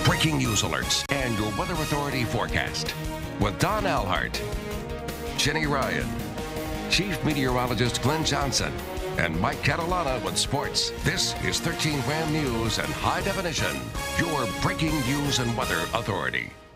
breaking news alerts, and your Weather Authority forecast. With Don Alhart, Ginny Ryan, Chief Meteorologist Glenn Johnson, and Mike Catalana with sports. This is 13 WHAM News and High Definition, your breaking news and weather authority.